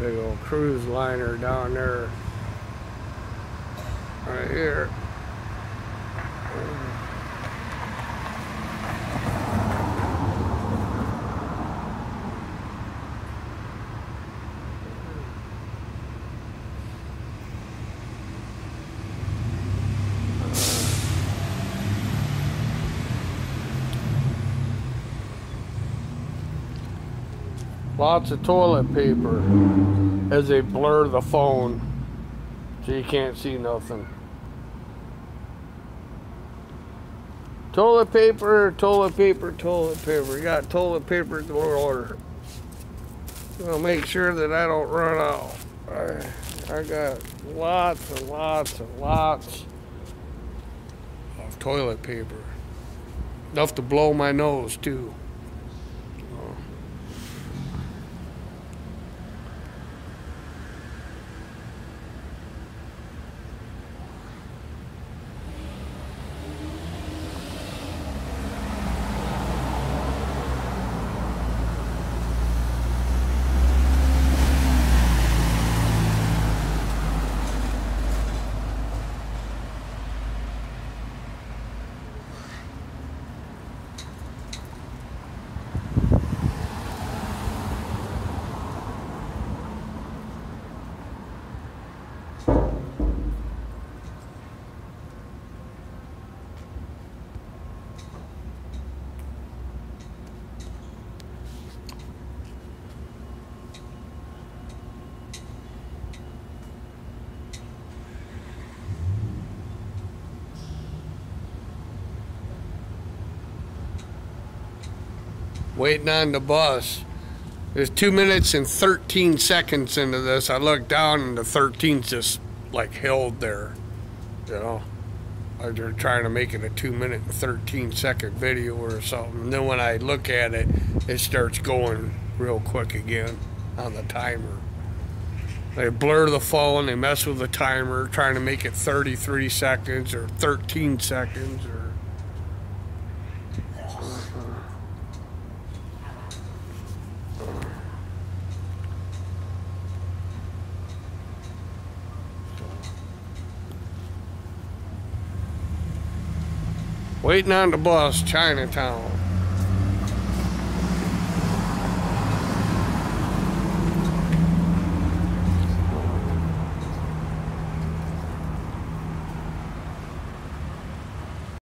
Big old cruise liner down there. Right here. Lots of toilet paper as they blur the phone so you can't see nothing. Toilet paper, toilet paper, toilet paper. We got toilet paper galore. I'll make sure that I don't run out. I got lots and lots and lots of toilet paper. Enough to blow my nose too. Waiting on the bus. There's 2 minutes and 13 seconds into this. I looked down and the 13's just like held there. You know, they're trying to make it a 2 minute and 13-second video or something. And then when I look at it, it starts going real quick again on the timer. They blur the phone, they mess with the timer, trying to make it 33 seconds or 13 seconds or waiting on the bus, Chinatown.